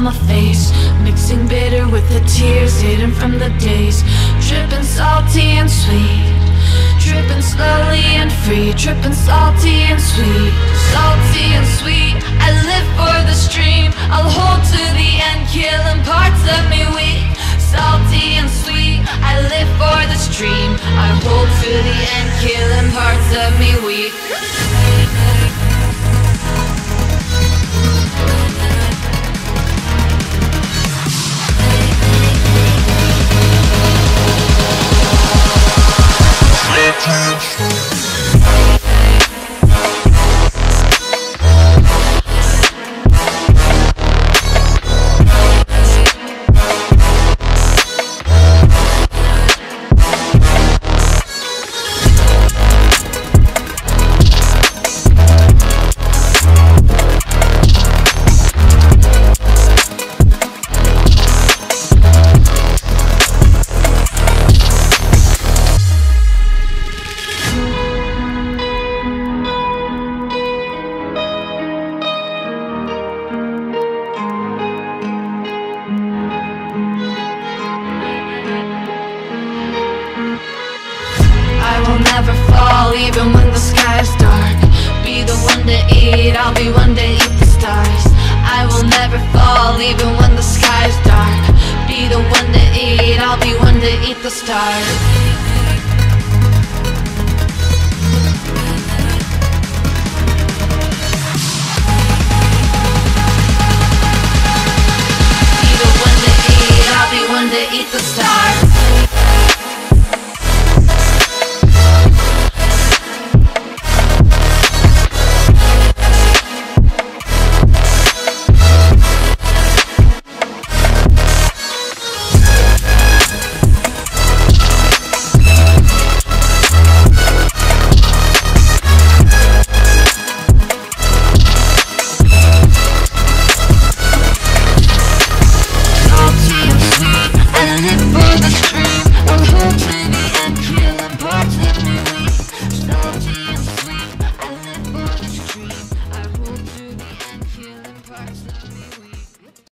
my face, mixing bitter with the tears hidden from the days. Dripping salty and sweet, dripping slowly and free, dripping salty and sweet, salty and sweet. I live for the stream, I'll hold to the end, killing parts of me weak. Salty and sweet, I live for the stream, I hold to the end, killing parts of me weak. Never fall, even when the sky is dark. Be the one to eat, I'll be one to eat the stars. I will never fall, even when the sky is dark. Be the one to eat, I'll be one to eat the stars.